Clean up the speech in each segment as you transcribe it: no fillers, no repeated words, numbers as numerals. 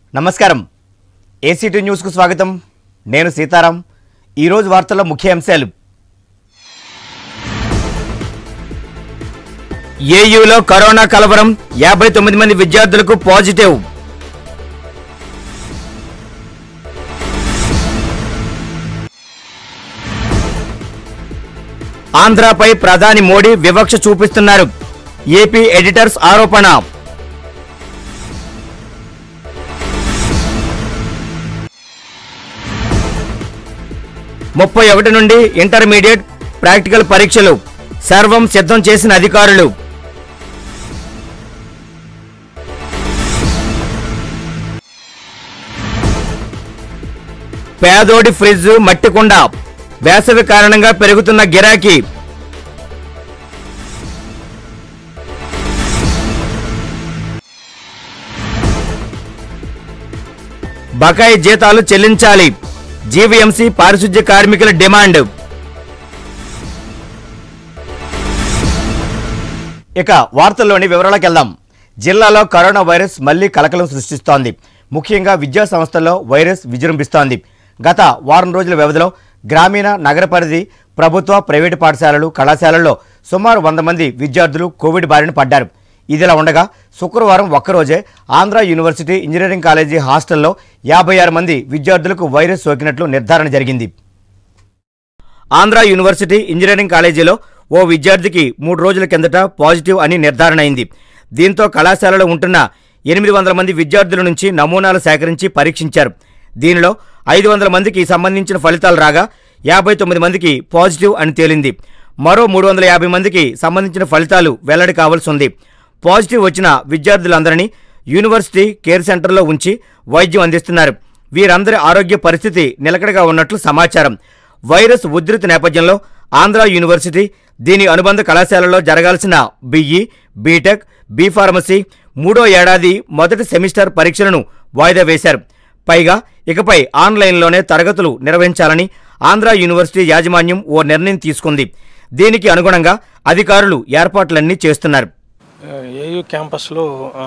నమస్కారం ACT news కు స్వాగతం నేను సీతారాం ఈ రోజు వార్తల్లో ముఖ్య అంశాలు ఏయూలో కరోనా కలవరం 59 మంది విద్యార్థులకు పాజిటివ్ ఆంధ్రపై ప్రధాని మోడీ వివక్ష చూపిస్తున్నారు ఏపీ ఎడిటర్స్ ఆరోపణ 31 నుండి ఇంటర్మీడియట్ ప్రాక్టికల్ పరీక్షలు సర్వం సిద్ధం చేసిన అధికారులు పేదోడి ఫ్రిడ్జ్ మట్టికుండ వేసవి కారణంగా పెరుగుతున్న గిరాకీ బకాయి జీతాలు చెల్లించాలి జీవీఎంసీ పారిశుధ్య కార్మికుల డిమాండ్ ఇక వార్తల్లోని వివరాలకు వెళ్దాం. జిల్లాలో కరోనా వైరస్ మళ్లీ కలకలం సృష్టిస్తోంది. ముఖ్యంగా విద్యా సంస్థల్లో వైరస్ విజృంభిస్తోంది. గత వారం రోజుల వ్యవధిలో గ్రామీణ నగర పరిధి ప్రభుత్వ ప్రైవేటు పాఠశాలలు కళాశాలల్లో సుమారు 100 మంది విద్యార్థులు కోవిడ్ బారిన పడ్డారు. ఇదిలా ఉండగా శుక్రవారం ఒక్కరోజే ఆంధ్ర యూనివర్సిటీ ఇంజనీరింగ్ కాలేజీ హాస్టల్లో 56 మంది విద్యార్థులకు వైరస్ సోకినట్లు నిర్ధారణ జరిగింది. ఆంధ్ర యూనివర్సిటీ ఇంజనీరింగ్ కాలేజీలో ఓ విద్యార్థికి 3 రోజుల కిందట పాజిటివ్ అని నిర్ధారణ అయింది. దీంతో కళాశాలలో ఉంటున్న 800 మంది విద్యార్థుల నుంచి నమూనాలు సేకరించి పరీక్షించారు. దీనిలో 500 మందికి సంబంధించిన ఫలితాలు రాగా 59 మందికి పాజిటివ్ అని తేలింది. మరో 350 మందికి సంబంధించిన ఫలితాలు వెల్లడి కావాల్సి ఉంది. పాజిటివ్ వచ్చిన విద్యార్థులందరినీ యూనివర్సిటీ కేర్ సెంటర్లో ఉంచి వైద్యం అందిస్తున్నారు. వీరందరి ఆరోగ్య పరిస్థితి నిలకడగా ఉన్నట్లు సమాచారం. వైరస్ ఉధృతి నేపథ్యంలో ఆంధ్ర యూనివర్సిటీ దీని అనుబంధ కళాశాలలో జరగాల్సిన బిఈ, బీటెక్, బీ ఫార్మసీ 3వ ఏడాది మొదటి సెమిస్టర్ పరీక్షలను వాయిదా వేశారు. పైగా ఇకపై ఆన్లైన్లోనే తరగతులు నిర్వహించాలని ఆంధ్ర యూనివర్సిటీ యాజమాన్యం ఓ నిర్ణయం తీసుకుంది. దీనికి అనుగుణంగా అధికారులు ఏర్పాట్లన్నీ చేస్తున్నారు. ఏయూ క్యాంపస్లో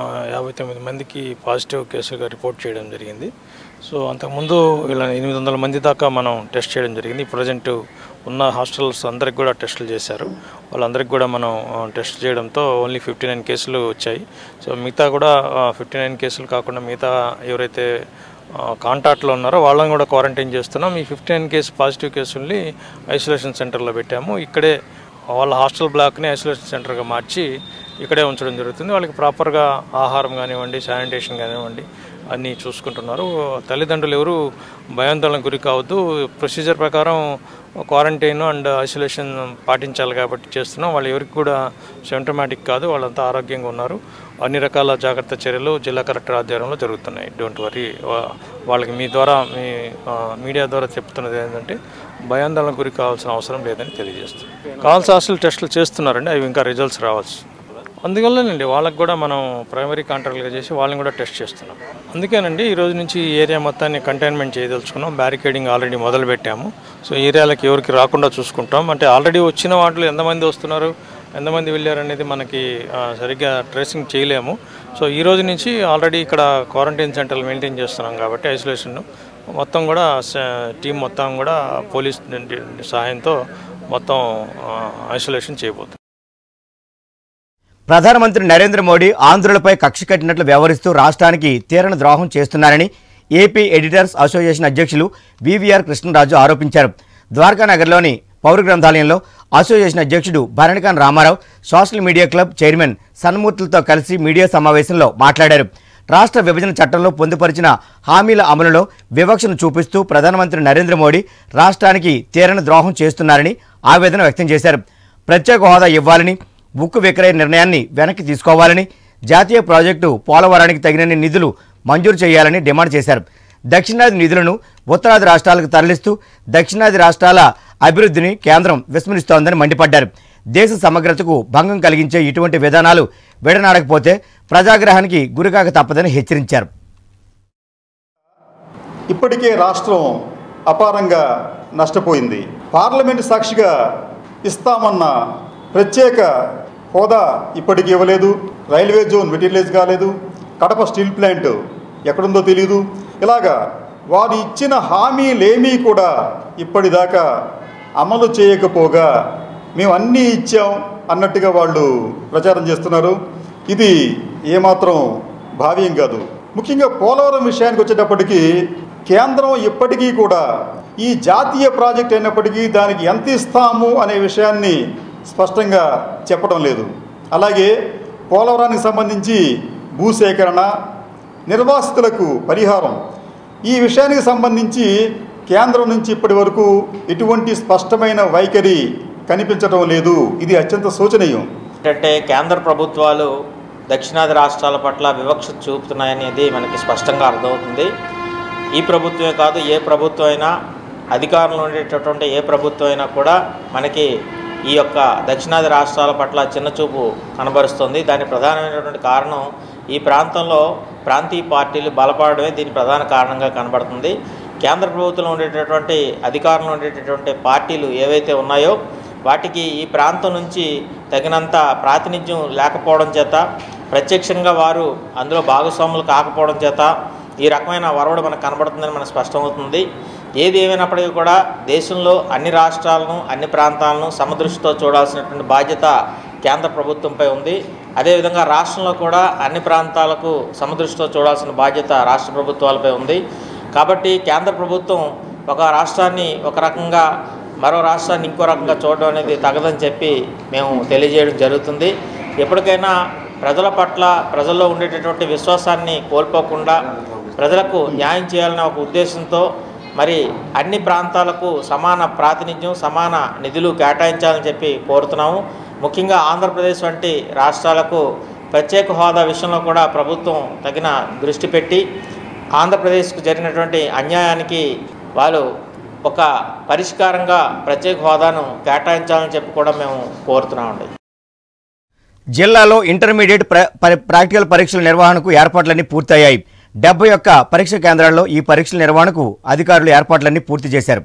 59 మందికి పాజిటివ్ కేసులుగా రిపోర్ట్ చేయడం జరిగింది. సో అంతకుముందు ఇలా 800 మంది దాకా మనం టెస్ట్ చేయడం జరిగింది. ప్రజెంట్ ఉన్న హాస్టల్స్ అందరికి కూడా టెస్టులు చేశారు. వాళ్ళందరికీ కూడా మనం టెస్ట్ చేయడంతో ఓన్లీ 59 కేసులు వచ్చాయి. సో మిగతా కూడా 59 కేసులు కాకుండా మిగతా ఎవరైతే కాంటాక్ట్లో ఉన్నారో వాళ్ళని కూడా క్వారంటైన్ చేస్తున్నాం. ఈ 59 పాజిటివ్ కేసుల్ని ఐసోలేషన్ సెంటర్లో పెట్టాము. ఇక్కడే వాళ్ళ హాస్టల్ బ్లాక్ని ఐసోలేషన్ సెంటర్గా మార్చి ఇక్కడే ఉంచడం జరుగుతుంది. వాళ్ళకి ప్రాపర్గా ఆహారం కానివ్వండి, శానిటేషన్ కానివ్వండి అన్నీ చూసుకుంటున్నారు. తల్లిదండ్రులు ఎవరు భయాందోళనకు గురి కావద్దు. ప్రొసీజర్ ప్రకారం క్వారంటైన్ అండ్ ఐసోలేషన్ పాటించాలి కాబట్టి చేస్తున్నాం. వాళ్ళు ఎవరికి కూడా సిమ్టమాటిక్ కాదు, వాళ్ళంతా ఆరోగ్యంగా ఉన్నారు. అన్ని రకాల జాగ్రత్త చర్యలు జిల్లా కలెక్టర్ ఆధ్వర్యంలో జరుగుతున్నాయి. Don't worry. వాళ్ళకి మీ ద్వారా మీ మీడియా ద్వారా చెప్తున్నది ఏంటంటే భయాందోళనకు గురి కావాల్సిన అవసరం లేదని తెలియజేస్తున్నాం. కావాల్సిన హాస్టల్ టెస్టులు చేస్తున్నారండి, అవి ఇంకా రిజల్ట్స్ రావాల్సి. అందువల్లనండి వాళ్ళకి కూడా మనం ప్రైమరీ కాంట్రాక్ట్గా చేసి వాళ్ళని కూడా టెస్ట్ చేస్తున్నాం. అందుకేనండి ఈరోజు నుంచి ఈ ఏరియా మొత్తాన్ని కంటైన్మెంట్ చేయదలుచుకున్నాం. బ్యారికేడింగ్ ఆల్రెడీ మొదలు పెట్టాము. సో ఏరియాలకి ఎవరికి రాకుండా చూసుకుంటాం. అంటే ఆల్రెడీ వచ్చిన వాటిలో ఎంతమంది వస్తున్నారు, ఎంతమంది వెళ్ళారు అనేది మనకి సరిగ్గా ట్రేసింగ్ చేయలేము. సో ఈ రోజు నుంచి ఆల్రెడీ ఇక్కడ క్వారంటైన్ సెంటర్లు మెయింటైన్ చేస్తున్నాం కాబట్టి ఐసోలేషన్ మొత్తం కూడా టీం మొత్తం కూడా పోలీస్ సహాయంతో మొత్తం ఐసోలేషన్ చేయబోతుంది. ప్రధానమంత్రి నరేంద్ర మోడీ ఆంధ్రులపై కక్ష కట్టినట్లు వ్యవహరిస్తూ రాష్ట్రానికి తీరని ద్రోహం చేస్తున్నారని ఏపీ ఎడిటర్స్ అసోసియేషన్ అధ్యక్షులు వివిఆర్ కృష్ణరాజు ఆరోపించారు. ద్వారకానగర్లోని పౌర గ్రంథాలయంలో అసోసియేషన్ అధ్యక్షుడు Bharanikan Ramarao social media club chairman సన్మూర్తులతో కలిసి మీడియా సమావేశంలో మాట్లాడారు. రాష్ట్ర విభజన చట్టంలో పొందుపరిచిన హామీల అమలులో వివక్షను చూపిస్తూ ప్రధానమంత్రి నరేంద్ర మోడీ రాష్ట్రానికి తీరని ద్రోహం చేస్తున్నారని ఆవేదన వ్యక్తం చేశారు. ప్రత్యేక హోదా ఇవ్వాలని, ఉక్కు విక్రయ నిర్ణయాన్ని వెనక్కి తీసుకోవాలని, జాతీయ ప్రాజెక్టు పోలవరానికి తగినన్ని నిధులు మంజూరు చేయాలని డిమాండ్ చేశారు. దక్షిణాది నిధులను ఉత్తరాది రాష్ట్రాలకు తరలిస్తూ దక్షిణాది రాష్ట్రాల అభివృద్ధిని కేంద్రం విస్మరిస్తోందని మండిపడ్డారు. దేశ సమగ్రతకు భంగం కలిగించే ఇటువంటి విధానాలు విడనాడకపోతే ప్రజాగ్రహానికి గురికాక తప్పదని హెచ్చరించారు. ఇప్పటికే రాష్ట్రం అపారంగా నష్టపోయింది. పార్లమెంటు సాక్షిగా ఇస్తామన్న ప్రత్యేక హోదా ఇప్పటికీ ఇవ్వలేదు. రైల్వే జోన్ మెటీరియలైజ్ కాలేదు. కడప స్టీల్ ప్లాంట్ ఎక్కడుందో తెలియదు. ఇలాగా వారు ఇచ్చిన హామీలేమీ కూడా ఇప్పటిదాకా అమలు చేయకపోగా మేము అన్నీ ఇచ్చాం అన్నట్టుగా వాళ్ళు ప్రచారం చేస్తున్నారు. ఇది ఏమాత్రం భావ్యం కాదు. ముఖ్యంగా పోలవరం విషయానికి వచ్చేటప్పటికీ కేంద్రం ఇప్పటికీ కూడా ఈ జాతీయ ప్రాజెక్ట్ అయినప్పటికీ దానికి ఎంత ఇస్తాము అనే విషయాన్ని స్పష్టంగా చెప్పడం లేదు. అలాగే పోలవరానికి సంబంధించి భూసేకరణ, నిర్వాసితులకు పరిహారం, ఈ విషయానికి సంబంధించి కేంద్రం నుంచి ఇప్పటి వరకు ఎటువంటి స్పష్టమైన వైఖరి కనిపించడం లేదు. ఇది అత్యంత శోచనీయం. ఏంటంటే కేంద్ర ప్రభుత్వాలు దక్షిణాది రాష్ట్రాల పట్ల వివక్ష చూపుతున్నాయనేది మనకి స్పష్టంగా అర్థమవుతుంది. ఈ ప్రభుత్వమే కాదు, ఏ ప్రభుత్వం అయినా, అధికారంలో ఉండేటటువంటి ఏ ప్రభుత్వం అయినా కూడా మనకి ఈ యొక్క దక్షిణాది రాష్ట్రాల పట్ల చిన్నచూపు కనబరుస్తుంది. దానికి ప్రధానమైనటువంటి కారణం ఈ ప్రాంతంలో ప్రాంతీయ పార్టీలు బలపడమే దీని ప్రధాన కారణంగా కనబడుతుంది. కేంద్ర ప్రభుత్వంలో ఉండేటటువంటి అధికారంలో ఉండేటటువంటి పార్టీలు ఏవైతే ఉన్నాయో వాటికి ఈ ప్రాంతం నుంచి తగినంత ప్రాతినిధ్యం లేకపోవడం చేత, ప్రత్యక్షంగా వారు అందులో భాగస్వాములు కాకపోవడం చేత ఈ రకమైన వరవడు మనకు కనబడుతుందని మనకు స్పష్టమవుతుంది. ఏది ఏమైనప్పటికీ కూడా దేశంలో అన్ని రాష్ట్రాలను, అన్ని ప్రాంతాలను సమదృష్టితో చూడాల్సినటువంటి బాధ్యత కేంద్ర ప్రభుత్వంపై ఉంది. అదేవిధంగా రాష్ట్రంలో కూడా అన్ని ప్రాంతాలకు సమదృష్టితో చూడాల్సిన బాధ్యత రాష్ట్ర ప్రభుత్వాలపై ఉంది. కాబట్టి కేంద్ర ప్రభుత్వం ఒక రాష్ట్రాన్ని ఒక రకంగా, మరో రాష్ట్రాన్ని ఇంకో రకంగా చూడడం అనేది తగదని చెప్పి మేము తెలియజేయడం జరుగుతుంది. ఎప్పటికైనా ప్రజల పట్ల, ప్రజల్లో ఉండేటటువంటి విశ్వాసాన్ని కోల్పోకుండా ప్రజలకు న్యాయం చేయాలనే ఒక ఉద్దేశంతో మరి అన్ని ప్రాంతాలకు సమాన ప్రాతినిధ్యం, సమాన నిధులు కేటాయించాలని చెప్పి కోరుతున్నాము. ముఖ్యంగా ఆంధ్రప్రదేశ్ వంటి రాష్ట్రాలకు ప్రత్యేక హోదా విషయంలో కూడా ప్రభుత్వం తగిన దృష్టి పెట్టి ఆంధ్రప్రదేశ్కు జరిగినటువంటి అన్యాయానికి వాళ్ళు ఒక పరిష్కారంగా ప్రత్యేక హోదాను కేటాయించాలని చెప్పి కూడా మేము కోరుతున్నామండి. జిల్లాలో ఇంటర్మీడియట్ ప్రాక్టికల్ పరీక్షల నిర్వహణకు ఏర్పాట్లన్నీ పూర్తయ్యాయి. 71 పరీక్ష కేంద్రాల్లో ఈ పరీక్షల నిర్వహణకు అధికారులు ఏర్పాట్లన్నీ పూర్తి చేశారు.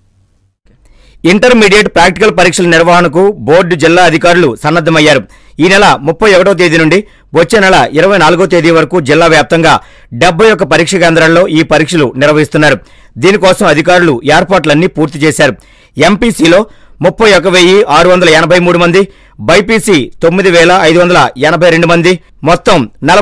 ఇంటర్మీడియట్ ప్రాక్టికల్ పరీక్షల నిర్వహణకు బోర్డు, జిల్లా అధికారులు సన్నద్ధమయ్యారు. ఈ నెల 31వ తేదీ నుండి వచ్చే నెల 24వ తేదీ వరకు జిల్లా వ్యాప్తంగా 71 పరీక్ష కేంద్రాల్లో ఈ పరీక్షలు నిర్వహిస్తున్నారు. దీనికోసం అధికారులు ఏర్పాట్లన్నీ పూర్తి చేశారు. ఎంపీసీలో 31,683 మంది, బైపీసీ 9,582 మంది, మొత్తం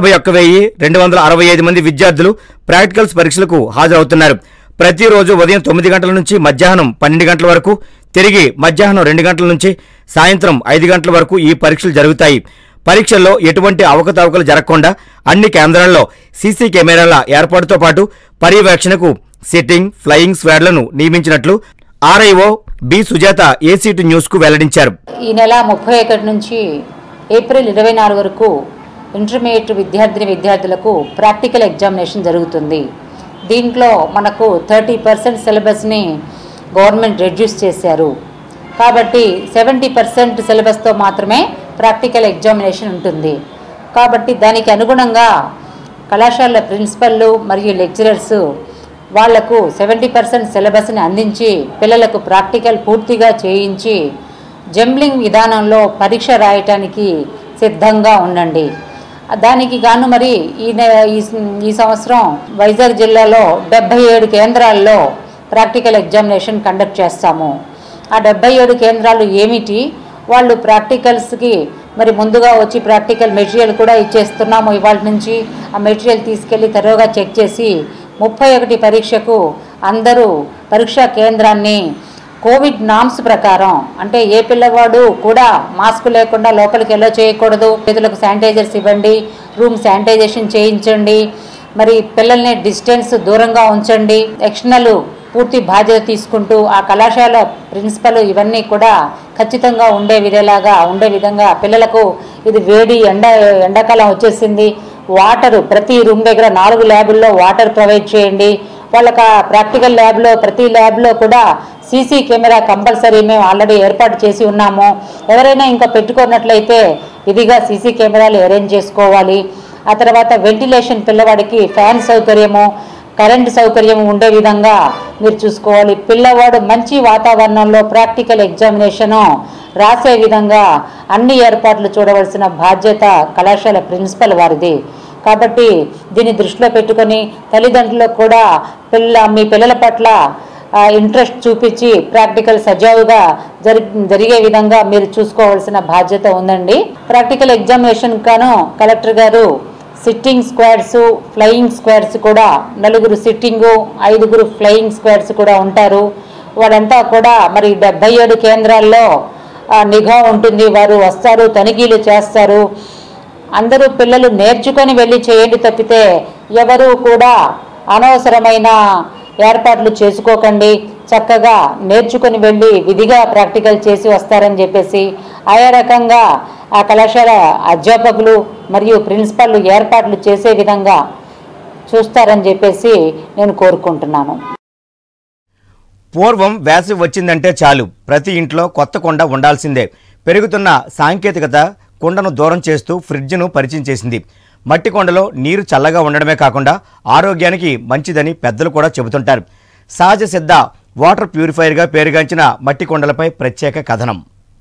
41,265 మంది విద్యార్థులు ప్రాక్టికల్స్ పరీక్షలకు హాజరవుతున్నారు. ప్రతిరోజు ఉదయం 9 గంటల నుంచి మధ్యాహ్నం 12 గంటల వరకు, తిరిగి మధ్యాహ్నం 2 గంటల నుంచి సాయంత్రం 5 గంటల వరకు ఈ పరీక్షలు జరుగుతాయి. పరీక్షల్లో ఎటువంటి అవకతవకలు జరగకుండా అన్ని కేంద్రాల్లో సీసీ కెమెరాల ఏర్పాటుతో పాటు పర్యవేక్షణకు సిట్టింగ్, ఫ్లయింగ్ స్క్వాడ్లను నియమించినట్లు RIO B Sujatha ACT news కు వెల్లడించారు. ఈ నెల 31 నుంచి ఏప్రిల్ 24 వరకు ఇంటర్మీడియట్ విద్యార్థులకు ప్రాక్టికల్ ఎగ్జామినేషన్ జరుగుతుంది. దీంట్లో మనకు 30% సిలబస్ని గవర్నమెంట్ రెడ్యూస్ చేశారు. కాబట్టి 70% సిలబస్తో మాత్రమే ప్రాక్టికల్ ఎగ్జామినేషన్ ఉంటుంది. కాబట్టి దానికి అనుగుణంగా కళాశాల ప్రిన్సిపల్లు మరియు లెక్చరర్స్ వాళ్లకు 70% సిలబస్ని అందించి పిల్లలకు ప్రాక్టికల్ పూర్తిగా చేయించి జంబ్లింగ్ విధానంలో పరీక్ష రాయటానికి సిద్ధంగా ఉండండి. దానికి గాను మరి ఈ సంవత్సరం వైజాగ్ జిల్లాలో 77 కేంద్రాల్లో ప్రాక్టికల్ ఎగ్జామినేషన్ కండక్ట్ చేస్తాము. ఆ 77 కేంద్రాలు ఏమిటి, వాళ్ళు ప్రాక్టికల్స్కి మరి ముందుగా వచ్చి ప్రాక్టికల్ మెటీరియల్ కూడా ఇచ్చేస్తున్నాము. ఇవాళ నుంచి ఆ మెటీరియల్ తీసుకెళ్ళి తరోగా చెక్ చేసి 31 పరీక్షకు అందరూ పరీక్షా కేంద్రాన్ని కోవిడ్ నామ్స్ ప్రకారం, అంటే ఏ పిల్లవాడు కూడా మాస్క్ లేకుండా లోపలికి ఎలా చేయకూడదు, చేతులకు శానిటైజర్స్ ఇవ్వండి, రూమ్ శానిటైజేషన్ చేయించండి, మరి పిల్లల్ని డిస్టెన్స్ దూరంగా ఉంచండి, ఎక్స్టర్నల్ పూర్తి బాధ్యత తీసుకుంటూ ఆ కళాశాల ప్రిన్సిపల్ ఇవన్నీ కూడా ఖచ్చితంగా ఉండే విధంగా పిల్లలకు ఇది వేడి ఎండాకాలం వచ్చేసింది, వాటర్ ప్రతి రూమ్ దగ్గర 4 ల్యాబుల్లో వాటర్ ప్రొవైడ్ చేయండి. వాళ్ళకి ప్రాక్టికల్ ల్యాబ్లో ప్రతి ల్యాబ్లో కూడా సీసీ కెమెరా కంపల్సరీ మేము ఆల్రెడీ ఏర్పాటు చేసి ఉన్నాము. ఎవరైనా ఇంకా పెట్టుకున్నట్లయితే విధిగా సీసీ కెమెరాలు అరేంజ్ చేసుకోవాలి. ఆ తర్వాత వెంటిలేషన్, పిల్లవాడికి ఫ్యాన్ సౌకర్యము, కరెంటు సౌకర్యం ఉండే విధంగా మీరు చూసుకోవాలి. పిల్లవాడు మంచి వాతావరణంలో ప్రాక్టికల్ ఎగ్జామినేషను రాసే విధంగా అన్ని ఏర్పాట్లు చూడవలసిన బాధ్యత కళాశాల ప్రిన్సిపల్ వారిది. కాబట్టి దీన్ని దృష్టిలో పెట్టుకొని తల్లిదండ్రులకు కూడా మీ పిల్లల పట్ల ఇంట్రెస్ట్ చూపించి ప్రాక్టికల్ సజావుగా జరిగే విధంగా మీరు చూసుకోవాల్సిన బాధ్యత ఉందండి. ప్రాక్టికల్ ఎగ్జామినేషన్ గాను కలెక్టర్ గారు సిట్టింగ్ స్క్వాడ్స్, ఫ్లయింగ్ స్క్వాడ్స్ కూడా 4 సిట్టింగు 5 ఫ్లయింగ్ స్క్వాడ్స్ కూడా ఉంటారు. వాళ్ళంతా కూడా మరి 77 కేంద్రాల్లో నిఘా ఉంటుంది. వారు వస్తారు, తనిఖీలు చేస్తారు. అందరూ పిల్లలు నేర్చుకొని వెళ్ళి చేయండి తప్పితే ఎవరు కూడా అనవసరమైన ఏర్పాట్లు చేసుకోకండి. చక్కగా నేర్చుకొని వెళ్ళి విధిగా ప్రాక్టికల్ చేసి వస్తారని చెప్పేసి ఆయా రకంగా ఆ కళాశాల అధ్యాపకులు మరియు ప్రిన్సిపల్ ఏర్పాట్లు చేసే విధంగా చూస్తారని చెప్పేసి నేను కోరుకుంటున్నాను. పూర్వం వేసవి వచ్చిందంటే చాలు ప్రతి ఇంట్లో కొత్త కుండ ఉండాల్సిందే. పెరుగుతున్న సాంకేతికత కుండను దూరం చేస్తూ ఫ్రిడ్జ్ను పరిచయం చేసింది. మట్టి కుండలో నీరు చల్లగా ఉండడమే కాకుండా ఆరోగ్యానికి మంచిదని పెద్దలు కూడా చెబుతుంటారు. సహజ సిద్ధ వాటర్ ప్యూరిఫైయర్గా పేరుగాంచిన మట్టి కుండలపై ప్రత్యేక కథనం.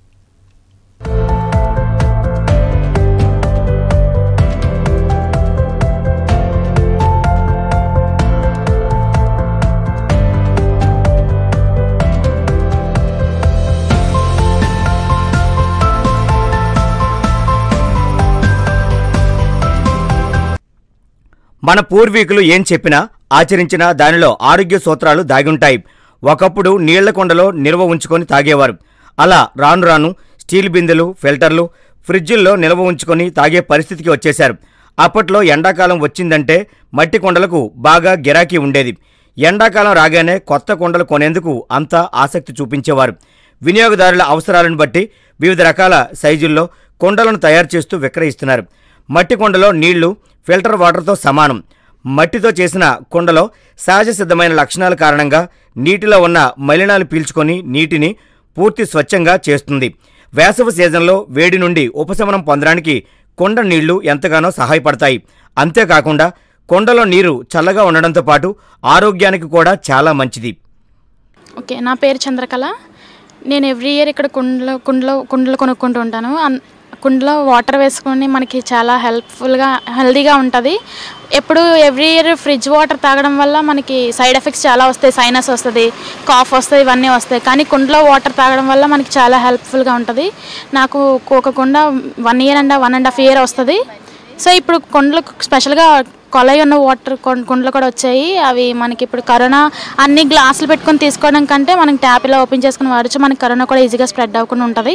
మన పూర్వీకులు ఏం చెప్పినా ఆచరించినా దానిలో ఆరోగ్య సూత్రాలు దాగుంటాయి. ఒకప్పుడు నీళ్ల కుండలో నిల్వ ఉంచుకొని తాగేవారు. అలా రాను రాను స్టీల్ బిందెలు, ఫిల్టర్లు, ఫ్రిడ్జుల్లో నిల్వ ఉంచుకొని తాగే పరిస్థితికి వచ్చేశారు. అప్పట్లో ఎండాకాలం వచ్చిందంటే మట్టి కుండలకు బాగా గిరాకీ ఉండేది. ఎండాకాలం రాగానే కొత్త కుండలు కొనేందుకు అంతా ఆసక్తి చూపించేవారు. వినియోగదారుల అవసరాలను బట్టి వివిధ రకాల సైజుల్లో కుండలను తయారు చేస్తూ విక్రయిస్తున్నారు. మట్టి కుండలో నీళ్లు ఫిల్టర్ వాటర్తో సమానం. మట్టితో చేసిన కుండలో సహజ సిద్ధమైన లక్షణాల కారణంగా నీటిలో ఉన్న మలినాలు పీల్చుకొని నీటిని పూర్తి స్వచ్ఛంగా చేస్తుంది. వేసవి సీజన్లో వేడి నుండి ఉపశమనం పొందడానికి కుండ నీళ్లు ఎంతగానో సహాయపడతాయి. అంతేకాకుండా కుండలో నీరు చల్లగా ఉండడంతో పాటు ఆరోగ్యానికి కూడా చాలా మంచిది. ఓకే, నా పేరు చంద్రకళ. నేను ఎవ్రీ ఇయర్ ఇక్కడ కుండలు కొనుక్కుంటూ ఉంటాను. కుండలో వాటర్ వేసుకొని మనకి చాలా హెల్దీగా ఉంటుంది. ఎప్పుడు ఎవ్రీ ఇయర్ ఫ్రిడ్జ్ వాటర్ తాగడం వల్ల మనకి సైడ్ ఎఫెక్ట్స్ చాలా వస్తాయి. సైనస్ వస్తుంది, కాఫ్ వస్తుంది, ఇవన్నీ వస్తాయి. కానీ కుండలో వాటర్ తాగడం వల్ల మనకి చాలా హెల్ప్ఫుల్గా ఉంటుంది. నాకు ఒక కుండ 1 year అండ్ 1.5 year వస్తుంది. సో ఇప్పుడు కుండలు స్పెషల్గా కొలై ఉన్న వాటర్ కుండలు కూడా వచ్చాయి. అవి మనకి ఇప్పుడు కరోనా అన్ని గ్లాసులు పెట్టుకొని తీసుకోవడం కంటే మనకి ట్యాప్ ఇలా ఓపెన్ చేసుకుని వాడచ్చు. మనకి కరోనా కూడా ఈజీగా స్ప్రెడ్ అవ్వకుండా ఉంటుంది.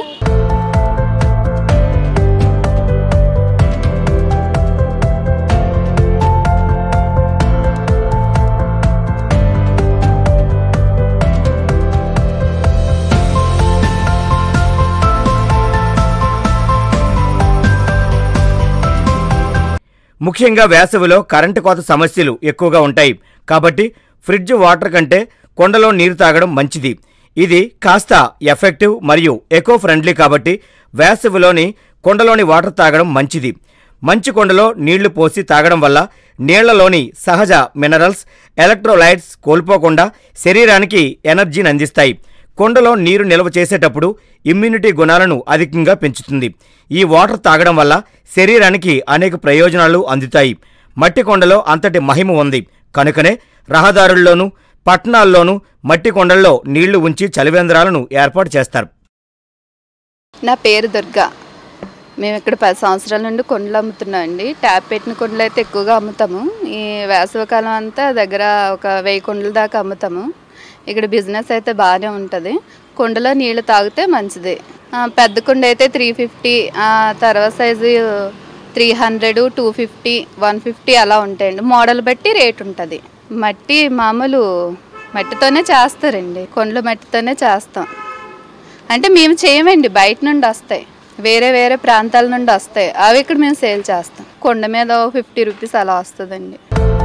ముఖ్యంగా వేసవిలో కరెంటు కోత సమస్యలు ఎక్కువగా ఉంటాయి. కాబట్టి ఫ్రిడ్జ్ వాటర్ కంటే కుండలో నీరు తాగడం మంచిది. ఇది కాస్త ఎఫెక్టివ్ మరియు ఎకో ఫ్రెండ్లీ కాబట్టి వేసవిలోని కుండలోని వాటర్ తాగడం మంచిది. మంచి కుండలో నీళ్లు పోసి తాగడం వల్ల నీళ్లలోని సహజ మినరల్స్, ఎలక్ట్రోలైట్స్ కోల్పోకుండా శరీరానికి ఎనర్జీని అందిస్తాయి. కుండలో నీరు నిల్వ చేసేటప్పుడు ఇమ్యూనిటీ గుణాలను అధికంగా పెంచుతుంది. ఈ వాటర్ తాగడం వల్ల శరీరానికి అనేక ప్రయోజనాలు అందుతాయి. మట్టి కుండలో అంతటి మహిమ ఉంది. కనుకనే రహదారుల్లోనూ పట్టణాల్లోనూ మట్టి కుండల్లో నీళ్లు ఉంచి చలివేంద్రాలను ఏర్పాటు చేస్తారు. నా పేరు దుర్గా. మేము ఇక్కడ 10 సంవత్సరాల నుండి కుండలు అమ్ముతున్నాం అండి. ట్యాప్ పెట్టిన కుండలు అయితే ఎక్కువగా అమ్ముతాము. ఈ వేసవికాలం అంతా దగ్గర ఒక 1000 కుండల దాకా అమ్ముతాము. ఇక్కడ బిజినెస్ అయితే బాగానే ఉంటుంది. కుండలో నీళ్ళు తాగితే మంచిది. పెద్ద కుండ అయితే 350, తర్వాత సైజు 300, 250, 150 అలా ఉంటాయండి. మోడల్ బట్టి రేట్ ఉంటుంది. మట్టి మామూలు మట్టితోనే చేస్తారండి. కుండలు మట్టితోనే చేస్తాం. అంటే మేము చేయమండి, బయట నుండి వస్తాయి, వేరే వేరే ప్రాంతాల నుండి వస్తాయి. అవి ఇక్కడ మేము సేల్ చేస్తాం. కుండ మీద 50 రూపీస్ అలా వస్తుందండి.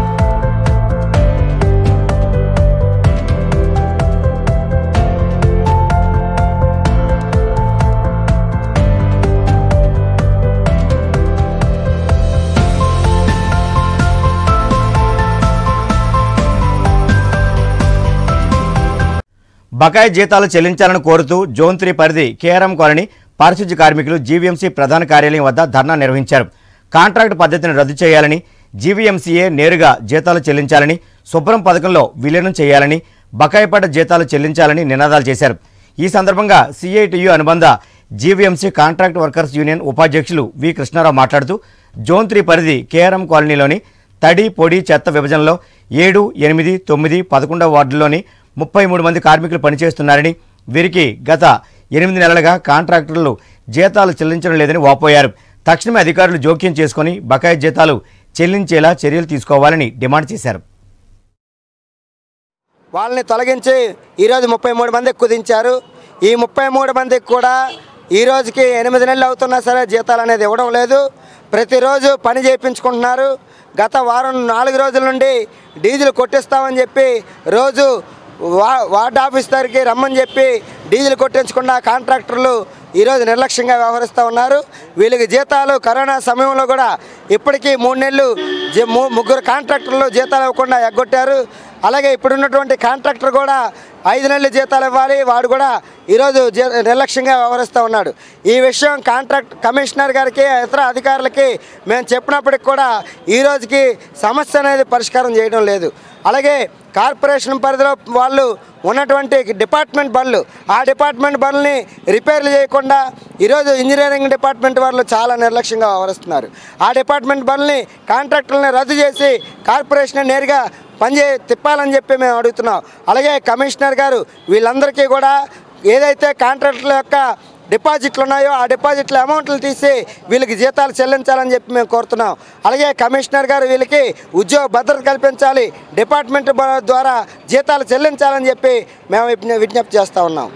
బకాయి జీతాలు చెల్లించాలని కోరుతూ జోన్ 3 పరిధి కేఆర్ఎం కాలనీ పారిశుధ్య కార్మికులు జీవీఎంసీ ప్రధాన కార్యాలయం వద్ద ధర్నా నిర్వహించారు. కాంట్రాక్ట్ పద్ధతిని రద్దు చేయాలని, జీవీఎంసీఏ నేరుగా జీతాలు చెల్లించాలని, శుభ్రం పథకంలో విలీనం చేయాలని, బకాయిపడ్డ జీతాలు చెల్లించాలని నినాదాలు చేశారు. ఈ సందర్భంగా సిఐటియు అనుబంధ జీవీఎంసీ కాంట్రాక్ట్ వర్కర్స్ యూనియన్ ఉపాధ్యక్షులు వి కృష్ణారావు మాట్లాడుతూ జోన్ 3 పరిధి కేఆర్ఎం కాలనీలోని తడి పొడి చెత్త విభజనలో 7, 8, 9, 11 వార్డుల్లోని 33 మంది కార్మికులు పనిచేస్తున్నారని, వీరికి గత 8 నెలలుగా కాంట్రాక్టర్లు జీతాలు చెల్లించడం లేదని వాపోయారు. తక్షణమే అధికారులు జోక్యం చేసుకుని బకాయి జీతాలు చెల్లించేలా చర్యలు తీసుకోవాలని డిమాండ్ చేశారు. వాళ్ళని తొలగించి ఈరోజు 33 మందికి కుదించారు. ఈ 33 మందికి కూడా ఈ రోజుకి 8 నెలలు అవుతున్నా సరే జీతాలు అనేది ఇవ్వడం లేదు. ప్రతిరోజు పని చేయించుకుంటున్నారు. గత వారం 4 రోజుల నుండి డీజిల్ కొట్టిస్తామని చెప్పి రోజు వార్డ్ ఆఫీస్ దగ్గరికి రమ్మని చెప్పి డీజిల్ కొట్టించకుండా కాంట్రాక్టర్లు ఈరోజు నిర్లక్ష్యంగా వ్యవహరిస్తూ ఉన్నారు. వీళ్ళకి జీతాలు కరోనా సమయంలో కూడా ఇప్పటికీ 3 నెలలు 3 కాంట్రాక్టర్లు జీతాలు ఇవ్వకుండా ఎగ్గొట్టారు. అలాగే ఇప్పుడున్నటువంటి కాంట్రాక్టర్ కూడా 5 నెలలు జీతాలు ఇవ్వాలి, వాడు కూడా ఈరోజు నిర్లక్ష్యంగా వ్యవహరిస్తూ ఉన్నాడు. ఈ విషయం కాంట్రాక్ట్ కమిషనర్ గారికి ఇతర అధికారులకి మేము చెప్పినప్పటికి కూడా ఈ రోజుకి సమస్య అనేది పరిష్కారం చేయడం లేదు. అలాగే కార్పొరేషన్ పరిధిలో వాళ్ళు ఉన్నటువంటి డిపార్ట్మెంట్ బండ్లు, ఆ డిపార్ట్మెంట్ బండ్లని రిపేర్లు చేయకుండా ఈరోజు ఇంజనీరింగ్ డిపార్ట్మెంట్ వాళ్ళు చాలా నిర్లక్ష్యంగా వ్యవహరిస్తున్నారు. ఆ డిపార్ట్మెంట్ బండ్లని కాంట్రాక్టర్లని రద్దు చేసి కార్పొరేషన్ నేరుగా తిప్పాలని చెప్పి మేము అడుగుతున్నాం. అలాగే కమిషనర్ గారు వీళ్ళందరికీ కూడా ఏదైతే కాంట్రాక్టర్ల యొక్క డిపాజిట్లు ఉన్నాయో ఆ డిపాజిట్ల అమౌంట్లు తీసి వీళ్ళకి జీతాలు చెల్లించాలని చెప్పి మేము కోరుతున్నాం. అలాగే కమిషనర్ గారు వీళ్ళకి ఉద్యోగ భద్రత కల్పించాలి, డిపార్ట్మెంట్ ద్వారా జీతాలు చెల్లించాలని చెప్పి మేము విజ్ఞప్తి చేస్తూ ఉన్నాం.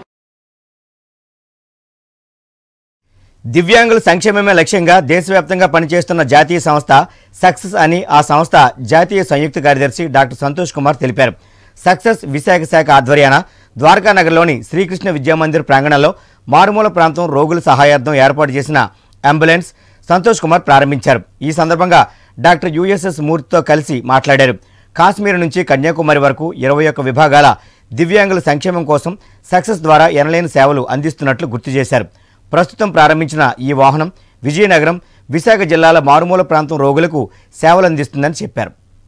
దివ్యాంగుల సంక్షేమమే లక్ష్యంగా దేశవ్యాప్తంగా పనిచేస్తున్న జాతీయ సంస్థ సక్సెస్ అని ఆ సంస్థ జాతీయ సంయుక్త కార్యదర్శి డాక్టర్ సంతోష్ కుమార్ తెలిపారు. సక్సెస్ విశాఖ శాఖ ఆధ్వర్యాన ద్వారకానగర్లోని శ్రీకృష్ణ విద్యామందిర్ ప్రాంగణంలో మారుమూల ప్రాంతం రోగుల సహాయార్థం ఏర్పాటు చేసిన అంబులెన్స్ సంతోష్ కుమార్ ప్రారంభించారు. ఈ సందర్భంగా డాక్టర్ యుఎస్ఎస్ మూర్తితో కలిసి మాట్లాడారు. కాశ్మీర్ నుంచి కన్యాకుమారి వరకు 21 విభాగాల దివ్యాంగుల సంక్షేమం కోసం సక్సెస్ ద్వారా ఎనలేని సేవలు అందిస్తున్నట్లు గుర్తు చేశారు. ప్రస్తుతం ప్రారంభించిన ఈ వాహనం విజయనగరం, విశాఖ జిల్లాల మారుమూల ప్రాంతం రోగులకు సేవలు అందిస్తుందని చెప్పారు.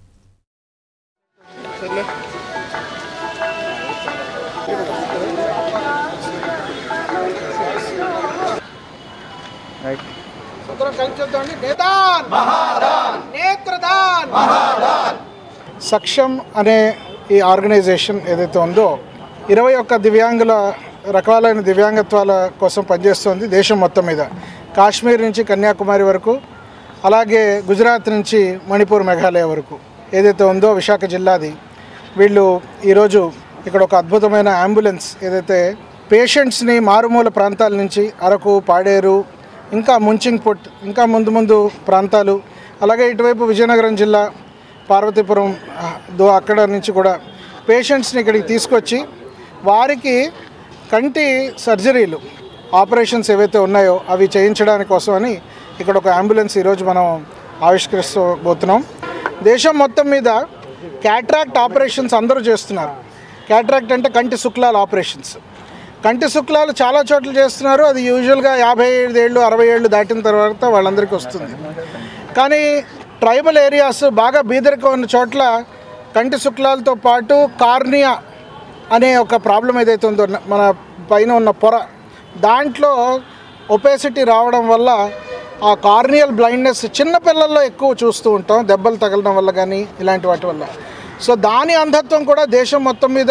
సక్షం అనే ఈ ఆర్గనైజేషన్ ఏదైతే ఉందో 21 దివ్యాంగుల రకాలైన దివ్యాంగత్వాల కోసం పనిచేస్తుంది దేశం మొత్తం మీద. కాశ్మీర్ నుంచి కన్యాకుమారి వరకు, అలాగే గుజరాత్ నుంచి మణిపూర్, మేఘాలయ వరకు ఏదైతే ఉందో విశాఖ జిల్లాది. వీళ్ళు ఈరోజు ఇక్కడ ఒక అద్భుతమైన అంబులెన్స్ ఏదైతే పేషెంట్స్ని మారుమూల ప్రాంతాల నుంచి అరకు, పాడేరు, ఇంకా ముంచింగ్పుట్, ఇంకా ముందు ప్రాంతాలు, అలాగే ఇటువైపు విజయనగరం జిల్లా పార్వతీపురం అక్కడ నుంచి కూడా పేషెంట్స్ని ఇక్కడికి తీసుకొచ్చి వారికి కంటి సర్జరీలు, ఆపరేషన్స్ ఏవైతే ఉన్నాయో అవి చేయించడానికి కోసమని ఇక్కడ ఒక అంబులెన్స్ ఈరోజు మనం ఆవిష్కరిస్తబోతున్నాం. దేశం మొత్తం మీద క్యాట్రాక్ట్ ఆపరేషన్స్ అందరూ చేస్తున్నారు. క్యాట్రాక్ట్ అంటే కంటి శుక్లాల ఆపరేషన్స్. కంటి శుక్లాలు చాలా చోట్ల చేస్తున్నారు. అది యూజువల్గా 55 ఏళ్ళు 60 ఏళ్ళు దాటిన తర్వాత వాళ్ళందరికీ వస్తుంది. కానీ ట్రైబల్ ఏరియాస్, బాగా బీదరికం ఉన్న చోట్ల కంటి శుక్లాలతో పాటు కార్నియా అనే ఒక ప్రాబ్లం ఏదైతే ఉందో మన పైన ఉన్న పొర, దాంట్లో ఒపేసిటీ రావడం వల్ల ఆ కార్నియల్ బ్లైండ్నెస్ చిన్నపిల్లల్లో ఎక్కువ చూస్తూ ఉంటాం, దెబ్బలు తగలడం వల్ల కానీ ఇలాంటి వాటి వల్ల. సో దాని అంధత్వం కూడా దేశం మొత్తం మీద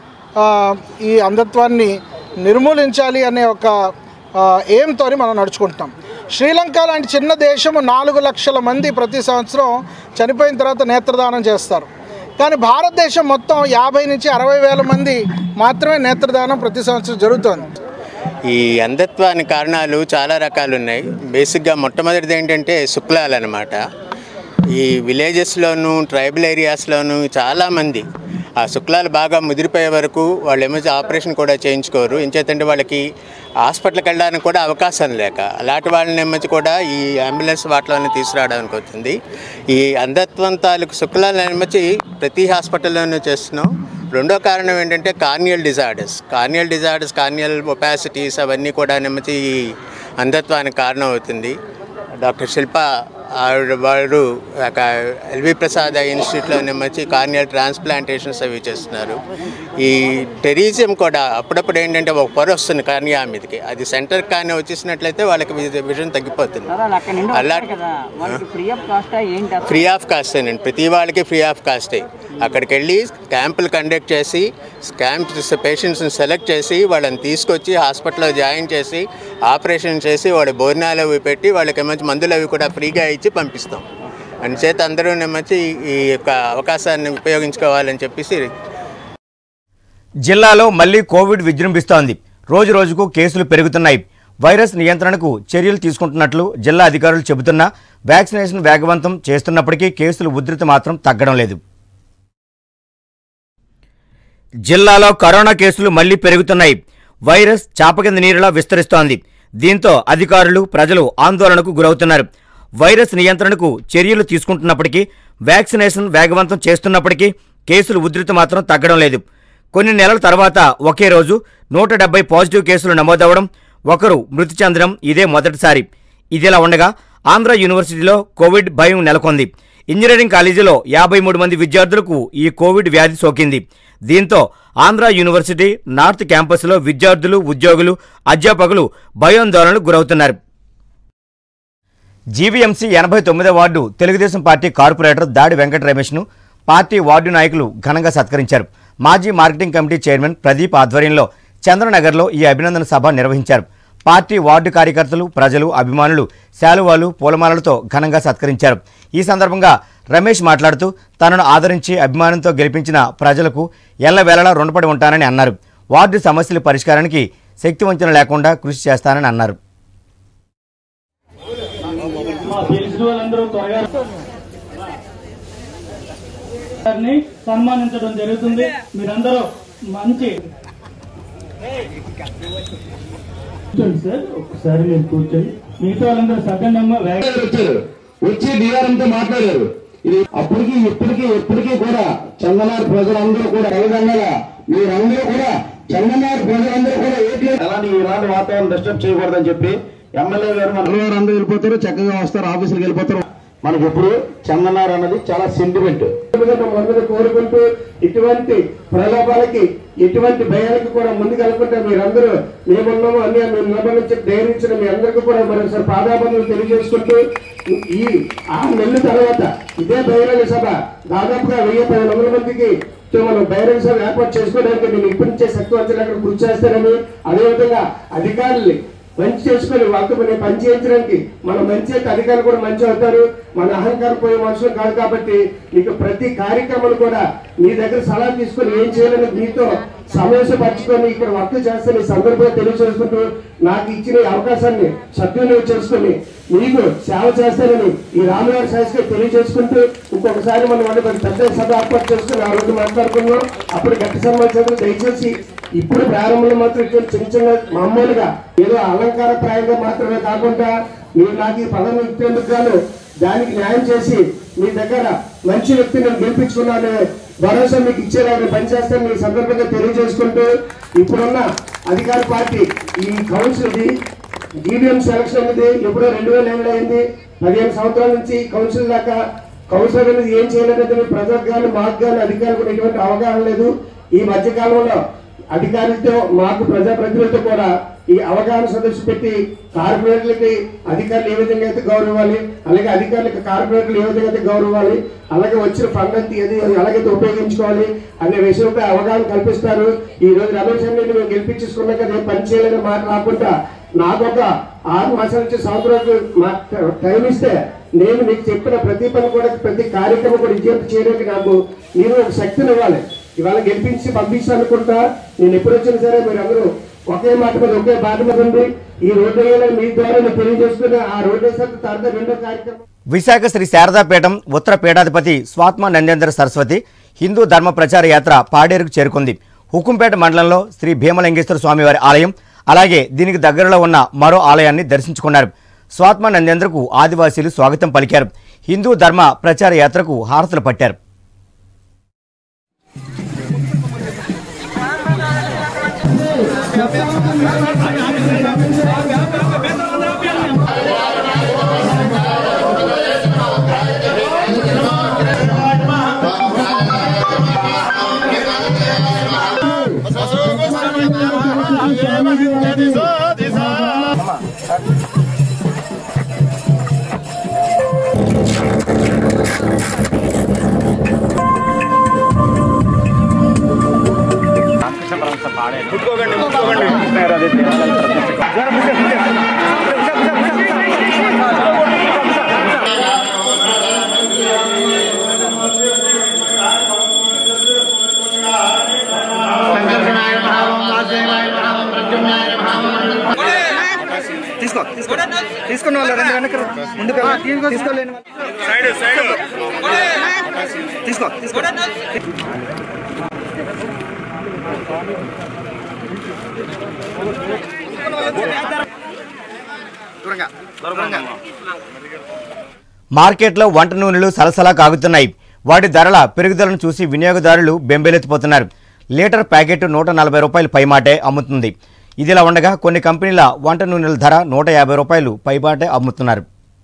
ఈ అంధత్వాన్ని నిర్మూలించాలి అనే ఒక ఎయిమ్తో మనం నడుచుకుంటాం. శ్రీలంక లాంటి చిన్న దేశము 4 లక్షల మంది ప్రతి సంవత్సరం చనిపోయిన తర్వాత నేత్రదానం చేస్తారు. కానీ భారతదేశం మొత్తం 50 నుంచి 60 వేల మంది మాత్రమే నేత్రదానం ప్రతి సంవత్సరం జరుగుతోంది. ఈ అంధత్వానికి కారణాలు చాలా రకాలు ఉన్నాయి. బేసిక్గా మొట్టమొదటిది ఏంటంటే శుక్లాలు అన్నమాట. ఈ విలేజెస్లోను, ట్రైబల్ ఏరియాస్లోను చాలామంది ఆ శుక్లాలు బాగా ముదిరిపోయే వరకు వాళ్ళు ఏమైతే ఆపరేషన్ కూడా చేయించుకోరు. ఎంచేతంటే వాళ్ళకి హాస్పిటల్కి వెళ్ళడానికి కూడా అవకాశం లేక అలాంటి వాళ్ళని ఏమొచ్చి కూడా ఈ అంబులెన్స్ వాటిలోనే తీసుకురావడానికి వచ్చింది. ఈ అంధత్వం తాలూకు శుక్లాలను ఏమొచ్చి ప్రతి హాస్పిటల్లోనూ చేస్తున్నాం. రెండో కారణం ఏంటంటే కార్నియల్ డిజార్డర్స్, కార్నియల్ ఒపాసిటీస్ అవన్నీ కూడా ఏమొచ్చి ఈ అంధత్వానికి కారణం అవుతుంది. డాక్టర్ శిల్ప వారు ఎల్వి ప్రసాద్ ఇన్స్టిట్యూట్లోనే మంచి కార్నియల్ ట్రాన్స్ప్లాంటేషన్స్ అవి చేస్తున్నారు. ఈ టెరిజియం కూడా అప్పుడప్పుడు ఏంటంటే ఒక పొర వస్తుంది కార్నియా మీదకి, అది సెంటర్ కానీ వచ్చేసినట్లయితే వాళ్ళకి విజన్ తగ్గిపోతుంది. అలా ఫ్రీ ఆఫ్ కాస్ట్ అండి, ప్రతి వాళ్ళకి ఫ్రీ ఆఫ్ కాస్టే. అక్కడికి వెళ్ళి క్యాంపులు కండక్ట్ చేసి పేషెంట్స్ని సెలెక్ట్ చేసి వాళ్ళని తీసుకొచ్చి హాస్పిటల్లో జాయిన్ చేసి ఆపరేషన్ చేసి వాళ్ళ భోజనాలు అవి పెట్టి వాళ్ళకి మంచి మందులు అవి కూడా ఫ్రీగా ఇచ్చి పంపిస్తాం. అందుచేత అందరూ మంచి ఈ యొక్క అవకాశాన్ని ఉపయోగించుకోవాలని చెప్పేసి. జిల్లాలో మళ్లీ కోవిడ్ విజృంభిస్తోంది. రోజు రోజుకు కేసులు పెరుగుతున్నాయి. వైరస్ నియంత్రణకు చర్యలు తీసుకుంటున్నట్లు జిల్లా అధికారులు చెబుతున్నా వ్యాక్సినేషన్ వేగవంతం చేస్తున్నప్పటికీ కేసులు ఉధృతి మాత్రం తగ్గడం లేదు. జిల్లాలో కరోనా కేసులు మళ్లీ పెరుగుతున్నాయి. వైరస్ చాప కింద నీరులా విస్తరిస్తోంది. దీంతో అధికారులు ప్రజలు ఆందోళనకు గురవుతున్నారు. వైరస్ నియంత్రణకు చర్యలు తీసుకుంటున్నప్పటికీ వ్యాక్సినేషన్ వేగవంతం చేస్తున్నప్పటికీ కేసులు ఉధృతి మాత్రం తగ్గడం లేదు. కొన్ని నెలల తర్వాత ఒకే రోజు 170 పాజిటివ్ కేసులు నమోదవడం, ఒకరు మృతి చెందడం ఇదే మొదటిసారి. ఇదిలా ఉండగా ఆంధ్ర యూనివర్సిటీలో కోవిడ్ భయం నెలకొంది. ఇంజనీరింగ్ కాలేజీలో 53 మంది విద్యార్థులకు ఈ కోవిడ్ వ్యాధి సోకింది. దీంతో ఆంధ్ర యూనివర్సిటీ నార్త్ క్యాంపస్లో విద్యార్థులు, ఉద్యోగులు, అధ్యాపకులు భయాందోళనలకు గురవుతున్నారు. జీవీఎంసీ 89వ ward Telugu Desam party corporator Dadi Venkata రమేష్ను party ward నాయకులు ఘనంగా సత్కరించారు. మాజీ మార్కెటింగ్ కమిటీ చైర్మన్ ప్రదీప్ ఆధ్వర్యంలో చంద్రనగర్లో ఈ అభినందన సభ నిర్వహించారు. పార్టీ వార్డు కార్యకర్తలు, ప్రజలు, అభిమానులు శాలువాలు, పూలమాలలతో ఘనంగా సత్కరించారు. ఈ సందర్భంగా రమేష్ మాట్లాడుతూ తనను ఆదరించి అభిమానంతో గెలిపించిన ప్రజలకు ఎల్లవేళలా రుణపడి ఉంటానని అన్నారు. వార్డు సమస్యల పరిష్కారానికి శక్తివంచన లేకుండా కృషి చేస్తానని అన్నారు. సన్మానించడం జరుగుతుంది. మీరందరూ మంచి సార్ ఒకసారి మీరు కూర్చొని మిగతా వాళ్ళందరూ సగంగా వచ్చారు, వచ్చి డిఆర్ఎంతో మాట్లాడారు. ఇది అప్పటికి ఎప్పటికీ కూడా చందనార్ ప్రజలందరూ కూడా తెలంగాణగా మీరందరూ కూడా చందనార్ ప్రజలందరూ కూడా ఇలాంటి వాతావరణం డిస్టర్బ్ చేయకూడదని చెప్పి ఎమ్మెల్యే గారు మన అందరూ వెళ్ళిపోతారు, చక్కగా వస్తారు, ఆఫీసులకు వెళ్ళిపోతారు. మనకి ఎప్పుడు చందనార్ అన్నది చాలా సెంటిమెంట్. కోరుకుంటూ ఇటువంటి ప్రలోభాలకి, ఇటువంటి భయాలకి కూడా ముందుకెళ్ళకుండా మీరందరూ మేమున్నాము అన్ని మేము నిలబడి ధైర్యించిన మీ అందరికీ కూడా మరోసారి పాదాబంధులు తెలియజేసుకుంటూ ఈ 6 నెలల తర్వాత ఇదే బహిరంగ సభ దాదాపుగా 1000-1500 మందికి మనం బహిరంగ సభ ఏర్పాటు చేసుకోవడానికి నేను ఇప్పటి నుంచే శక్తివంతులు అక్కడ కృషి చేస్తానని, అదేవిధంగా అధికారుల్ని మంచి చేసుకొని వాళ్ళతో మనం పని చేయించడానికి మనం మంచి అయితే అధికారులు కూడా మంచి అవుతారు. మన అహంకారం పోయే మనుషులు కాదు. కాబట్టి మీకు ప్రతి కార్యక్రమాలు కూడా మీ దగ్గర సలహా తీసుకొని ఏం చేయాలని మీతో సమావేశపరచుకొని ఇక్కడ వర్క్ చేస్తాను ఈ సందర్భంగా తెలియజేసుకుంటూ నాకు ఇచ్చిన అవకాశాన్ని సద్వినియోగం చేసుకుని మీకు సేవ చేస్తానని ఈ రామగారి శాస్త్రి తెలియజేసుకుంటూ ఇంకొకసారి మనం వాళ్ళు పెద్ద సభ ఏర్పాటు చేసుకుని ఆ రోజు మాట్లాడుకున్నాం. అప్పుడు గట్టి సమాచారం దయచేసి ఇప్పుడు ప్రారంభంలో మాత్రం చిన్న చిన్న మామూలుగా ఏదో అలంకార ప్రాయంగా మాత్రమే కాకుండా మీరు నాకు ఈ పదం ఇచ్చేందుకు గాను దానికి న్యాయం చేసి మీ దగ్గర మంచి వ్యక్తిని నేను గెలిపించుకున్నాను భరోసా మీకు ఇచ్చేలాగా పనిచేస్తాను ఈ సందర్భంగా తెలియజేసుకుంటూ ఇప్పుడున్న అధికార పార్టీ ఈ కౌన్సిల్ది జీవీఎం సెలక్షన్ అనేది ఎప్పుడో 2007 అయింది. 15 సంవత్సరాల నుంచి కౌన్సిల్ దాకా కౌన్సిలర్ అనేది ఏం చేయలేదని ప్రజలకు కానీ మాకు కానీ అధికారులకు కూడా ఎటువంటి అవగాహన లేదు. ఈ మధ్యకాలంలో అధికారులతో మాకు ప్రజాప్రతినిధులతో కూడా ఈ అవగాహన సదస్సు పెట్టి కార్పొరేట్లకి అధికారులు ఏ విధంగా అయితే గౌరవాలి, అలాగే అధికారులకు కార్పొరేట్లు ఏ విధంగా అయితే గౌరవాలి, అలాగే వచ్చిన ఫండ్ అంతా ఏది ఎలాగైతే ఉపయోగించుకోవాలి అనే విషయంపై అవగాహన కల్పిస్తారు. ఈ రోజు రమేష్ అన్ని మేము గెలిపించుకున్నాక నేను పని చేయలేని మాట రాకుండా నాకు ఒక 6 మాసాల నుంచి సంవత్సరాలు టైం ఇస్తే నేను మీకు చెప్పిన ప్రతి పని కూడా ప్రతి కార్యక్రమం కూడా విజయం చేయడానికి నాకు మీరు ఒక శక్తిని ఇవ్వాలి. ఇవాళ గెలిపించి పంపించాలనుకుంటా నేను ఎప్పుడు వచ్చినా సరే మీరు అందరూ ఒకే మాట మీద ఒకే బాట మీద ఉంది. ఈ రోడ్డు వేయాలని మీ ద్వారా నేను తెలియజేసుకుని ఆ రోడ్డు వేసిన తర్వాత రెండో కార్యక్రమం. విశాఖ శ్రీ శారదాపీఠం ఉత్తర పీఠాధిపతి స్వాత్మ నందేంద్ర సరస్వతి హిందూ ధర్మ ప్రచార యాత్ర పాడేరుకు చేరుకుంది. హుకుంపేట మండలంలో శ్రీ భీమలింగేశ్వర స్వామివారి ఆలయం, అలాగే దీనికి దగ్గరలో ఉన్న మరో ఆలయాన్ని దర్శించుకున్నారు. స్వాత్మ నందేంద్రకు ఆదివాసీలు స్వాగతం పలికారు. హిందూ ధర్మ ప్రచార యాత్రకు హారతులు పట్టారు. తీసుకున్న వాళ్ళు రెండు వెనక్కి ముందుకు తీసుకోలేని తీసుకో తీసుకో మార్కెట్లో వంట నూనెలు సలసలా కాగుతున్నాయి. వాటి ధరల పెరుగుదలను చూసి వినియోగదారులు బెంబేలెత్తిపోతున్నారు. లీటర్ ప్యాకెట్ 140 రూపాయలు పైమాటే అమ్ముతుంది. ఇదిలా ఉండగా కొన్ని కంపెనీల వంట నూనెల ధర 150 రూపాయలు పైమాటే అమ్ముతున్నారు.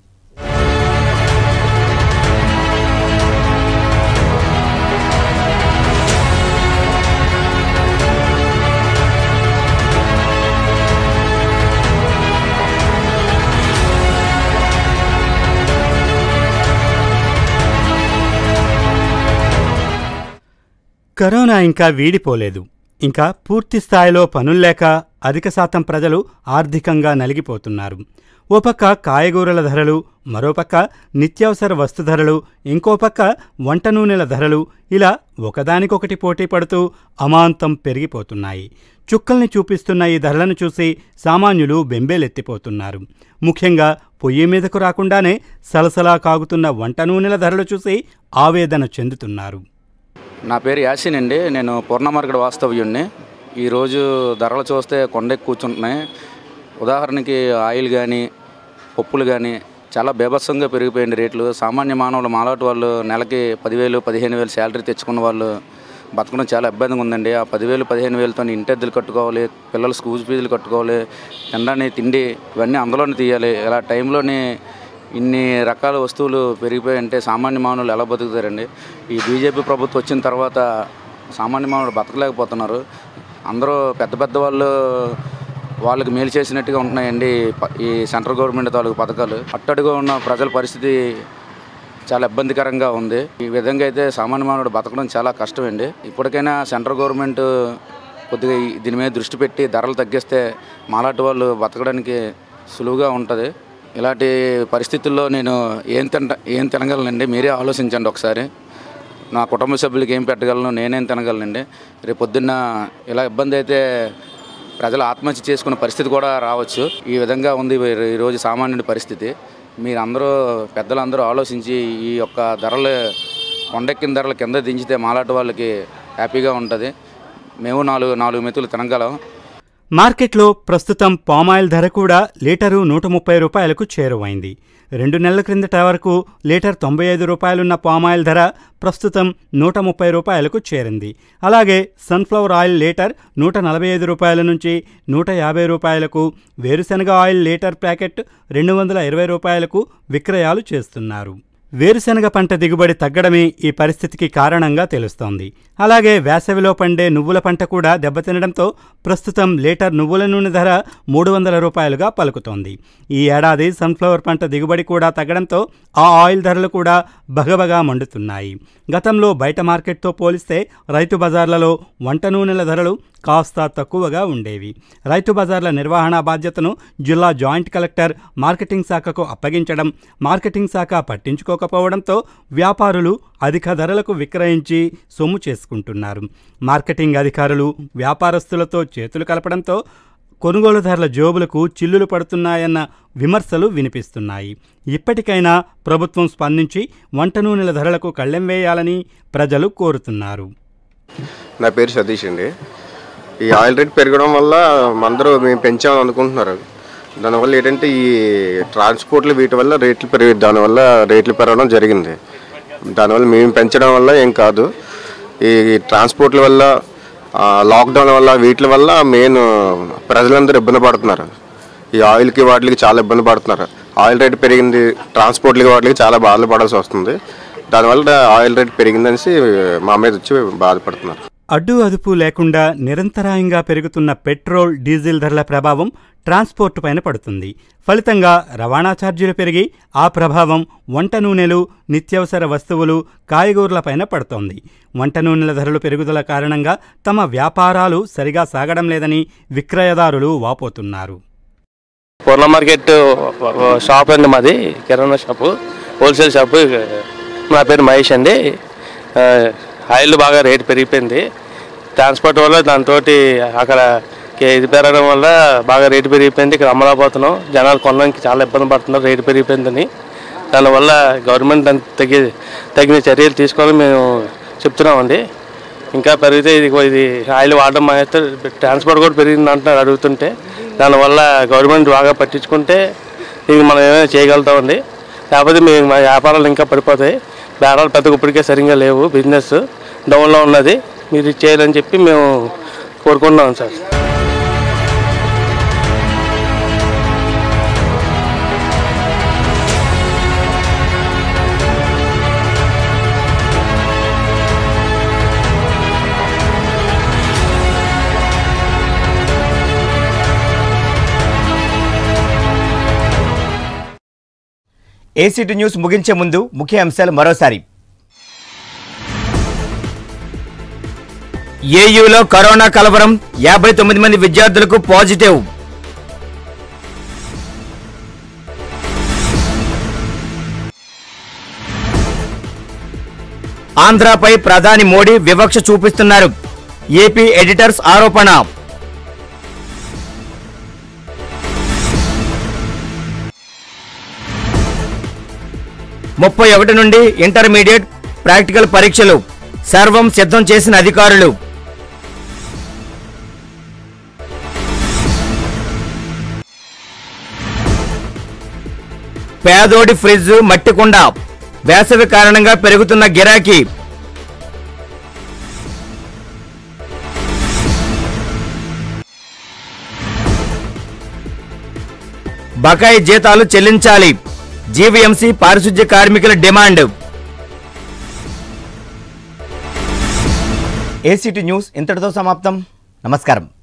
కరోనా ఇంకా వీడిపోలేదు. ఇంకా పూర్తి స్థాయిలో పనుల్లేక అధిక శాతం ప్రజలు ఆర్థికంగా నలిగిపోతున్నారు. ఓ పక్క కాయగూరల ధరలు, మరోపక్క నిత్యావసర వస్తు ధరలు, ఇంకో పక్క వంట నూనెల ధరలు ఇలా ఒకదానికొకటి పోటీ పడుతూ అమాంతం పెరిగిపోతున్నాయి. చుక్కల్ని చూపిస్తున్న ఈ ధరలను చూసి సామాన్యులు బెంబేలెత్తిపోతున్నారు. ముఖ్యంగా పొయ్యి మీదకు రాకుండానే సలసలా కాగుతున్న వంట నూనెల ధరలు చూసి ఆవేదన చెందుతున్నారు. నా పేరు యాసిన్ అండి. నేను పూర్ణమార్కెట్ వాస్తవ్యుణ్ణి. ఈరోజు ధరలు చూస్తే కొండెక్కి కూర్చుంటున్నాయి. ఉదాహరణకి ఆయిల్ కానీ పప్పులు కానీ చాలా బీభత్సంగా పెరిగిపోయింది రేట్లు. సామాన్య మానవులు మాలాటి వాళ్ళు నెలకి 10,000 15,000 శాలరీ తెచ్చుకున్న వాళ్ళు బతకడం చాలా ఇబ్బందిగా ఉందండి. ఆ 10,000 15,000తో ఇంటెద్దలు కట్టుకోవాలి, పిల్లల స్కూల్ ఫీజులు కట్టుకోవాలి, తినడానికి తిండి ఇవన్నీ అందులోనే తీయాలి. ఇలా టైంలోనే ఇన్ని రకాల వస్తువులు పెరిగిపోయాయంటే సామాన్య మానవులు ఎలా బతుకుతారండి? ఈ బీజేపీ ప్రభుత్వం వచ్చిన తర్వాత సామాన్య మానవులు బతకలేకపోతున్నారు. అందరూ పెద్ద పెద్ద వాళ్ళకి మేలు చేసినట్టుగా ఉంటున్నాయండి ఈ సెంట్రల్ గవర్నమెంట్ తాలూకు పథకాలు. అట్టడుగా ఉన్న ప్రజల పరిస్థితి చాలా ఇబ్బందికరంగా ఉంది. ఈ విధంగా అయితే సామాన్య మానవుడు బతకడం చాలా కష్టమండి. ఇప్పటికైనా సెంట్రల్ గవర్నమెంట్ కొద్దిగా దీని మీద దృష్టి పెట్టి ధరలు తగ్గిస్తే మాలాంటి వాళ్ళు బతకడానికి సులువుగా ఉంటుంది. ఇలాంటి పరిస్థితుల్లో నేను ఏం తినగలనండి? మీరే ఆలోచించండి ఒకసారి. నా కుటుంబ సభ్యులకి ఏం పెట్టగలను, నేనేం తినగలనండి? రేపు పొద్దున్న ఇలా ఇబ్బంది అయితే ప్రజలు ఆత్మహత్య చేసుకునే పరిస్థితి కూడా రావచ్చు. ఈ విధంగా ఉంది ఈరోజు సామాన్యుడి పరిస్థితి. మీరందరూ పెద్దలందరూ ఆలోచించి ఈ యొక్క ధరలు కొండెక్కిన ధరలు కింద దించితే మాలాంటి వాళ్ళకి హ్యాపీగా ఉంటుంది. మేము నాలుగు మెతులు తినగలం. మార్కెట్లో ప్రస్తుతం పామాయిల్ ధర కూడా లీటరు 130 రూపాయలకు చేరువైంది. 2 నెలల క్రిందట వరకు లీటర్ 95 రూపాయలున్న పామాయిల్ ధర ప్రస్తుతం 130 రూపాయలకు చేరింది. అలాగే సన్ఫ్లవర్ ఆయిల్ లీటర్ 145 రూపాయల నుంచి 150 రూపాయలకు, వేరుశనగ ఆయిల్ లీటర్ ప్యాకెట్ 220 రూపాయలకు విక్రయాలు చేస్తున్నారు. వేరుశనగ పంట దిగుబడి తగ్గడమే ఈ పరిస్థితికి కారణంగా తెలుస్తోంది. అలాగే వేసవిలో పండే నువ్వుల పంట కూడా దెబ్బతినడంతో ప్రస్తుతం లీటర్ నువ్వుల నూనె ధర 300 రూపాయలుగా పలుకుతోంది. ఈ ఏడాది సన్ఫ్లవర్ పంట దిగుబడి కూడా తగ్గడంతో ఆ ఆయిల్ ధరలు కూడా బగబగా మండుతున్నాయి. గతంలో బయట మార్కెట్తో పోలిస్తే రైతు బజార్లలో వంట నూనెల ధరలు కాస్త తక్కువగా ఉండేవి. రైతు బజార్ల నిర్వహణ బాధ్యతను జిల్లా జాయింట్ కలెక్టర్ మార్కెటింగ్ శాఖకు అప్పగించడం, మార్కెటింగ్ శాఖ పట్టించుకోకపోవడంతో వ్యాపారులు అధిక ధరలకు విక్రయించి సొమ్ము చేసుకుంటున్నారు. మార్కెటింగ్ అధికారులు వ్యాపారస్తులతో చేతులు కలపడంతో కొనుగోలుదారుల జోబులకు చిల్లులు పడుతున్నాయన్న విమర్శలు వినిపిస్తున్నాయి. ఇప్పటికైనా ప్రభుత్వం స్పందించి వంట నూనెల ధరలకు కళ్ళెం వేయాలని ప్రజలు కోరుతున్నారు. నా పేరు సతీష్ అండి. ఈ ఆయిల్ రేట్ పెరగడం వల్ల అందరూ మేము పెంచామని అనుకుంటున్నారు. దానివల్ల ఏంటంటే ఈ ట్రాన్స్పోర్ట్లు వీటి వల్ల దానివల్ల రేట్లు పెరగడం జరిగింది. దానివల్ల మేము పెంచడం వల్ల ఏం కాదు. ఈ ట్రాన్స్పోర్ట్ల వల్ల, లాక్డౌన్ వల్ల, వీటి వల్ల మెయిన్ ప్రజలందరూ ఇబ్బంది పడుతున్నారు. ఈ ఆయిల్కి వాటికి చాలా ఇబ్బంది పడుతున్నారు. ఆయిల్ రేట్ పెరిగింది, ట్రాన్స్పోర్ట్లకి వాటికి చాలా బాధలు పడాల్సి వస్తుంది. దానివల్ల ఆయిల్ రేట్ పెరిగిందనేసి మా మీద వచ్చి బాధపడుతున్నారు. అడ్డు అదుపు లేకుండా నిరంతరాయంగా పెరుగుతున్న పెట్రోల్, డీజిల్ ధరల ప్రభావం ట్రాన్స్పోర్ట్ పైన పడుతుంది. ఫలితంగా రవాణా ఛార్జీలు పెరిగి ఆ ప్రభావం వంట నూనెలు, నిత్యావసర వస్తువులు, కాయగూరలపైన పడుతోంది. వంట నూనెల ధరలు పెరుగుదల కారణంగా తమ వ్యాపారాలు సరిగా సాగడం లేదని విక్రయదారులు వాపోతున్నారు. పూర్ణ మార్కెట్ షాప్ అండి మాది, కిరాణా షాపు, హోల్సేల్ షాపు. నా పేరు మహేష్ అండి. ఆయిల్ బాగా రేటు పెరిగిపోయింది. ట్రాన్స్పోర్ట్ వల్ల దాంతో అక్కడ ఇది పెరగడం వల్ల బాగా రేటు పెరిగిపోయింది. ఇక్కడ అమలాపోతున్నాం, జనాలు కొనడానికి చాలా ఇబ్బంది పడుతున్నారు రేటు పెరిగిపోయిందని. దానివల్ల గవర్నమెంట్ తగిన చర్యలు తీసుకోవాలని మేము చెప్తున్నామండి. ఇంకా పెరిగితే ఇది ఆయిల్ వాడడం అయితే ట్రాన్స్పోర్ట్ కూడా పెరిగింది అంటున్నారు అడుగుతుంటే. దానివల్ల గవర్నమెంట్ బాగా పట్టించుకుంటే ఇది మనం ఏమైనా చేయగలుగుతామండి. లేకపోతే మా వ్యాపారాలు ఇంకా పడిపోతాయి. బేరాలు పెద్దగా ఇప్పటికే సరిగ్గా లేవు, బిజినెస్ డౌన్లో ఉన్నది. మీరు చేయాలని చెప్పి మేము కోరుకుంటున్నాం సార్. ఏసీటీ న్యూస్ ముగించే ముందు ముఖ్య అంశాలు మరోసారి. ఏయూలో కరోనా కలవరం, 59 మంది విద్యార్థులకు పాజిటివ్. ఆంధ్రాపై ప్రధాని మోడీ వివక్ష చూపిస్తున్నారు, ఏపీ ఎడిటర్స్ ఆరోపణ. 31 నుండి ఇంటర్మీడియట్ ప్రాక్టికల్ పరీక్షలు, సర్వం సిద్ధం చేసిన అధికారులు. పేదోడి ఫ్రిడ్జ్ మట్టి కుండ, వేసవి కారణంగా పెరుగుతున్న గిరాకీ. బకాయి జీతాలు చెల్లించాలి, జీవీఎంసీ పారిశుధ్య కార్మికుల డిమాండ్. ఏసీటీ న్యూస్ ఇంతటితో సమాప్తం. నమస్కారం.